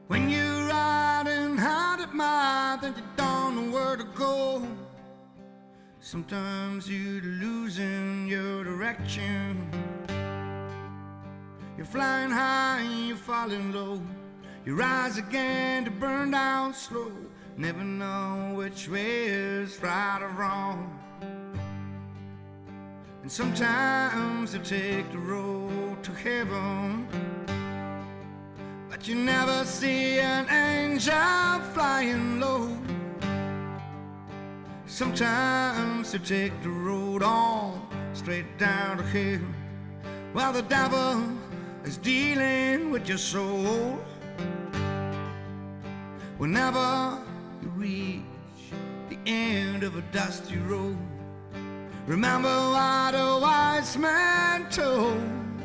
When you're riding hard at mouth and you don't know where to go, sometimes you're losing your direction. You're flying high and you're falling low. You rise again to burn down slow. Never know which way is right or wrong. And sometimes you take the road to heaven, but you never see an angel flying low. Sometimes you take the road on straight down to hell, while the devil is dealing with your soul. Whenever you reach the end of a dusty road, remember what a wise man told.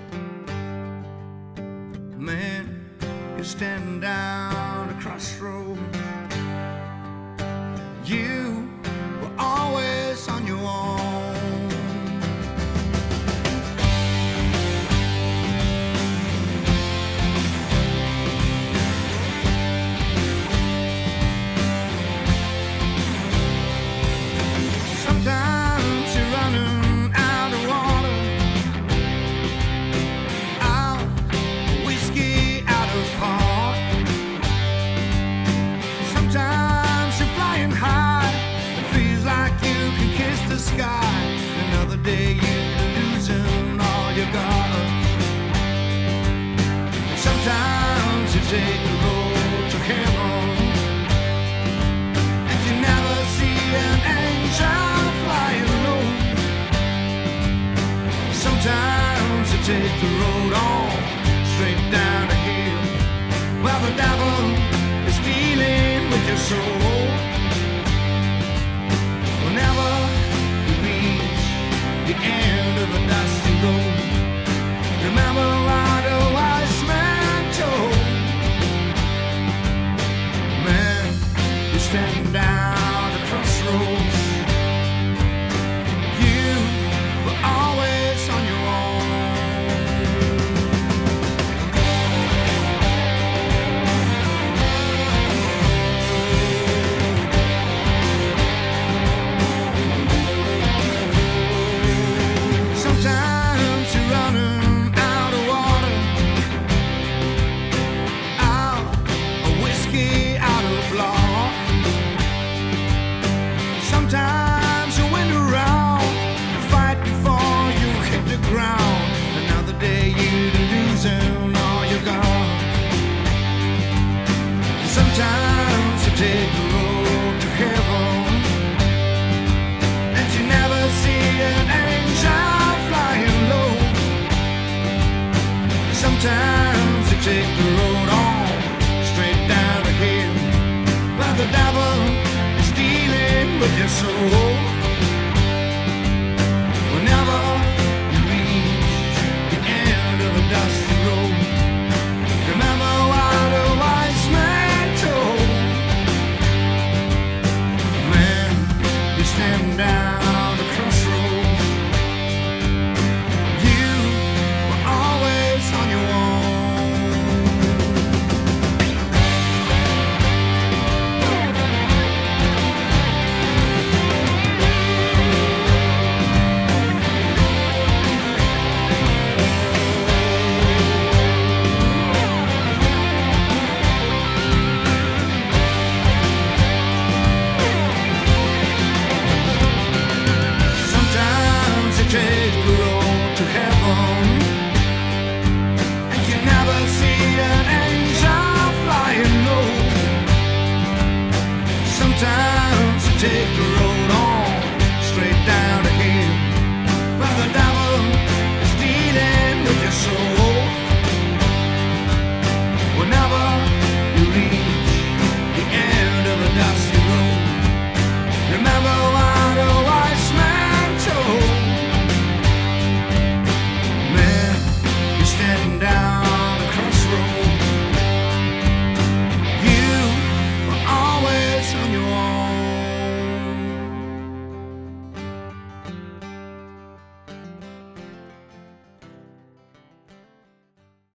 Man, you're standing down a crossroad. You were always on your own. Sometimes you're running out of water, out of whiskey, out of heart. Sometimes you're flying high, it feels like you can kiss the sky. Another day you're losing all you got. Sometimes you take the road to heaven, and you never see an angel flying low. Sometimes you take the road on straight down the hill, while the devil is dealing with your soul. Whenever you reach the end of a dusty road, remember what a wise man told. Man, you're standing down the crossroads. You were always on your own. Sometimes you're running out of water, out of whiskey, out of law. Sometimes you went around and fight before you hit the ground. Another day you're losing all you got. Sometimes you take the road to heaven, and you never see an angel flying low. Sometimes you take the road on straight down the hill, while the devil is dealing with your soul. Whenever you reach the end of a dusty road, remember what a wise man told. Man, you're standing down the crossroads. You were always on your own. Sometimes you take the road to heaven, and you never see an angel flying low. Sometimes you take the